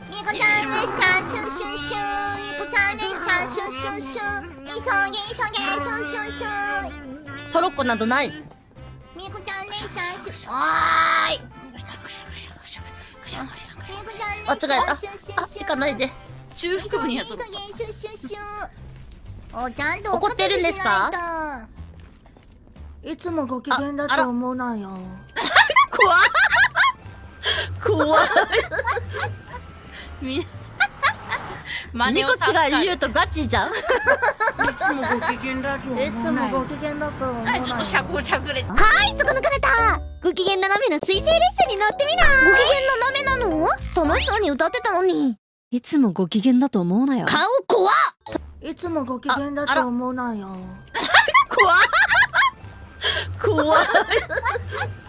みこちゃん列車シュンシュンシュン。みこちゃん列車シュンシュンシュン。急げ急げシュンシュンシュン。 トロッコなどない。 みこちゃん列車シュン。おーい。みこちゃん列車シュンシュンシュン。 行かないで。 中腹部にやっとる。 急げシュンシュンシュン。お、ちゃんと怒ってるんですか？ いつもご機嫌だと思うなよ。 怖っ怖っ真似をみこちが言うとガチじゃん。 いつもご機嫌だと思うなよ。 いつもご機嫌だと思うなよ。 ちょっとしゃくしゃくれ。 はい、そこの方。ご機嫌斜めの水星列車に乗ってみな。ご機嫌斜めなの？楽しそうに歌ってたのに。 いつもご機嫌だと思うなよ。 顔怖っ。 いつもご機嫌だと思うなよ。 怖っ怖っ